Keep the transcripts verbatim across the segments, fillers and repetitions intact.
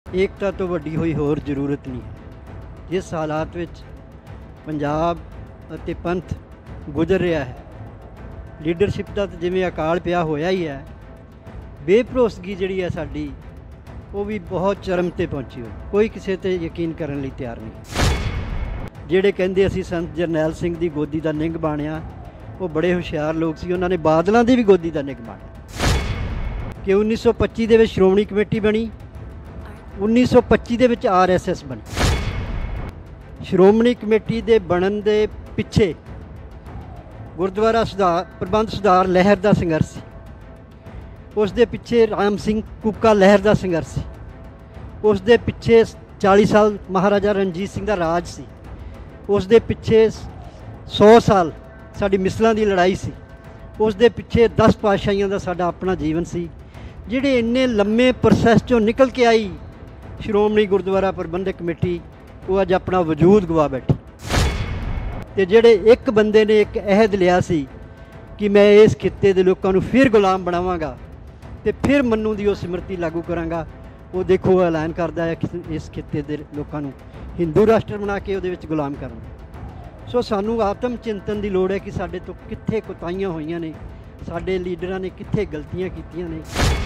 एकता तो वड्डी होई होर जरूरत नहीं है। जिस हालात विच पंजाब ਅਤੇ पंथ गुजर रहा है, लीडरशिप का तो जिवें अकाल पिया होया ही है, बेभरोसगी जिहड़ी है साडी वो भी बहुत चरम ते पहुंची हुई। कोई किसी ते यकीन करने लई तैयार नहीं। जिहड़े कहंदे असीं संत जरनैल सिंह दी गोदी दा निंघ बाणिया, वो बड़े हुशियार लोग सी, उन्होंने बादलों की भी गोदी का निंघ बाणिया कि उन्नीस सौ पच्ची दे विच श्रोमणी कमेटी बनी, उन्नीस सौ पच्ची दे विच आर एस एस बनी। श्रोमणी कमेटी के बनन दे पिछे गुरुद्वारा सुधार प्रबंध सुधार लहर का संघर्ष सी, उस दे पिछे राम सिंह कुक्का लहर का संघर्ष सी, उस दे पिछे चालीस साल महाराजा रणजीत सिंह का राज सी, उस दे पिछे सौ साल साडी मिसलों की लड़ाई सी, उस दे पिछे दस पातशाहियों का साडा अपना जीवन सी। जिहड़े इन्ने लम्मे प्रोसैस चों निकल के आई श्रोमणी गुरुद्वारा प्रबंधक कमेटी, वो अज अपना वजूद गवा बैठी। ते जिहड़े एक बंदे ने एक अहद लिया सी कि मैं इस खित्ते दे लोकां नूं फिर गुलाम बनावांगा ते फिर मन्नू दी वो सिमरती लागू करांगा, वो देखो वो ऐलान करदा है कि इस खित्ते दे लोकां नूं हिंदू राष्ट्र बना के उहदे विच गुलाम करना। सो सानू आत्म चिंतन की लोड़ है कि साडे तो कित्थे कोताहियां होईयां ने, साडे लीडरां ने कित्थे गलतियां कीतियां ने।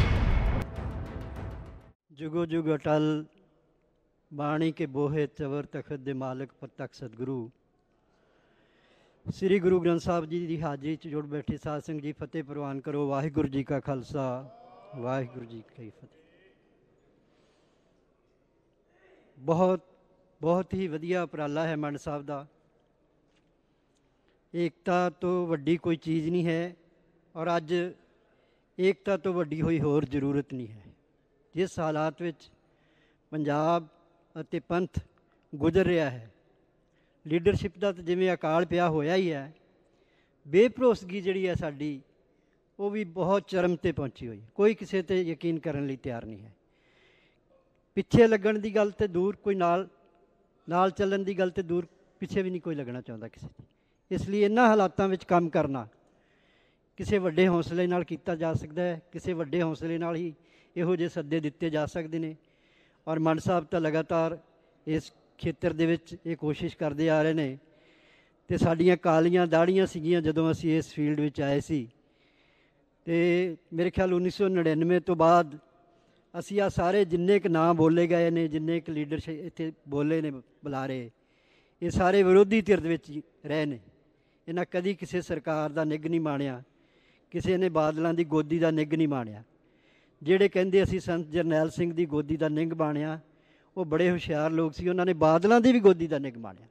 जुगो जुग अटल बाणी के बोहे चवर तखत दे मालिक प्रतख सतगुरु श्री गुरु ग्रंथ साहब जी की हाजरी च जुड़ बैठे साध संगत जी, फतेह प्रवान करो। वाहिगुरू जी का खालसा, वाहिगुरू जी की फतेह। बहुत बहुत ही वधिया उपराला है मंड साहब का। एकता तो वड्डी कोई चीज़ नहीं है, और अज एकता तो वड्डी होई होर जरूरत नहीं है। जिस हालात विच पंजाब ਅਤੇ पंथ गुजर रहा है, लीडरशिप का तो जिवें अकाल पिया होया ही है, बेभरोसगी जिहड़ी है साडी वो भी बहुत चरम ते पहुंची हुई। कोई किसी ते यकीन करने लई तैयार नहीं है। पिछे लगन की गल तो दूर, कोई नाल नाल चलन की गल तो दूर, पिछे भी नहीं कोई लगना चाहता किसी की। इसलिए इन्हां हालातां विच काम करना किसी वड्डे हौसले नाल कीता जा सकता है, किसी वड्डे हौसले नाल ही इहो जिहे सद्दे दिते जा सकते हैं। और मंड साहब तो लगातार इस खेतर दे विच ये कोशिश करते आ रहे हैं। तो साड़ियाँ कालियां दाड़ियाँ सीगियां जदों असीं इस फील्ड विच आए सी, ते मेरे ख्याल उन्नीस सौ नड़िनवे तो बाद असीं आ सारे जिन्ने क नाम बोले गए ने, जिन्ने क लीडरशिप इत्थे बोले ने बुलारे, ये सारे विरोधी धिर दे विच रहे ने। इन्हां कदी किसी सरकार का निग नहीं माणिया, किसी ने बादलों की गोदी का निग नहीं माणिया। जिहड़े कहंदे असीं संत जरनैल सिंह की गोदी का निंघ बाणिया, वो बड़े हुशियार लोग सी, उन्होंने बादलों की भी गोदी का निंघ बाणिया।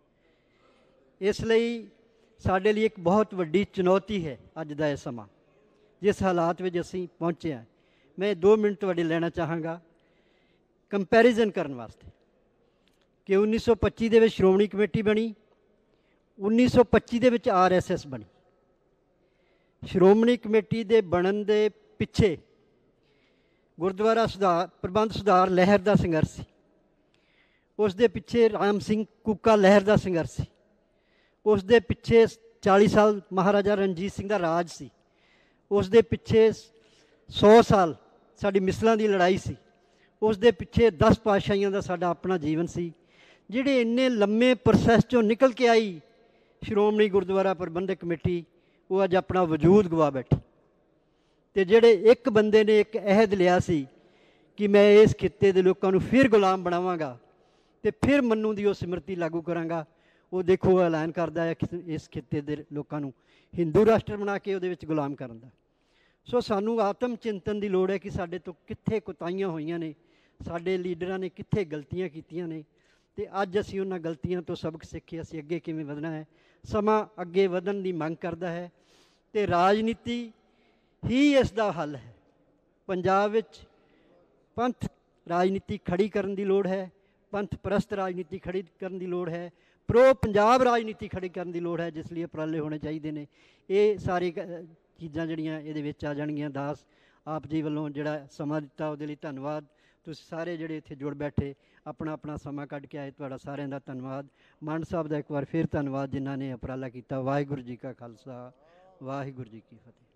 इसलिए साडे लिए एक बहुत वड्डी चुनौती है अज दा इह समा, जिस हालात में असीं पहुँचे हैं। मैं दो मिनट तुहाडे लेना चाहांगा कंपैरिजन करने वास्ते कि उन्नीस सौ पच्ची दे विच श्रोमणी कमेटी बनी, उन्नीस सौ पच्ची दे विच आर एस एस बनी। श्रोमणी कमेटी के बनन दे पिछे गुरुद्वारा सुधार प्रबंध सुधार लहर का संघर्ष सी, उस दे पिछे राम सिंह कुक्का लहर का संघर्ष सी, उस दे पिछे चालीस साल महाराजा रणजीत सिंह का राज सी, उस दे पिछे सौ साल साडी मिसलों की लड़ाई सी, उस दे पिछे दस पातशाहियों का साडा अपना जीवन सी। जिहड़े इन्ने लम्मे प्रोसैस चों निकल के आई श्रोमणी गुरुद्वारा प्रबंधक कमेटी, वो अज अपना वजूद गवा बैठी। ते जिहड़े एक बंदे ने एक अहद लिया सी कि मैं इस खित्ते दे लोकां नूं फिर गुलाम बनावांगा ते फिर मन्नू दी वो सिमरती लागू करांगा, वो देखो वो ऐलान करदा है कि इस खित्ते दे लोकां नूं हिंदू राष्ट्र बना के उहदे विच गुलाम करन दा। सो सानू आत्म चिंतन की लोड़ है कि साडे तो कित्थे कोताहियां होईयां ने, साडे लीडरां ने कित्थे गलतियां कीतियां ने, ते अज असीं उन्हां गलतियां तो सबक सीख के असीं अगे किवें वधना है। समा अगे वधन की मंग करदा है, ते राजनीति ही इसका हल है। पंजाब विच पंथ राजनीति खड़ी करने की लोड़ है, पंथ परस्त राजनीति खड़ी करने की लोड़ है, प्रो पंजाब राजनीति खड़ी करने की लोड़ है, जिस लिए उपराले होने चाहिए ने। ये सारी चीज़ां जिहड़ियां इहदे विच आ जाणगीआं। दास आप जी वालों जिहड़ा समा दिता उहदे लई धन्नवाद। तुसीं सारे जिहड़े इत्थे जुड़ बैठे अपना अपना समा कढ के आए, तुहाडा सारिआं दा धन्नवाद। मंड साहब दा एक बार फिर धन्नवाद जिन्हां ने उपराला कीता। वाहिगुरू जी का खालसा, वाहिगुरू जी की फतेह।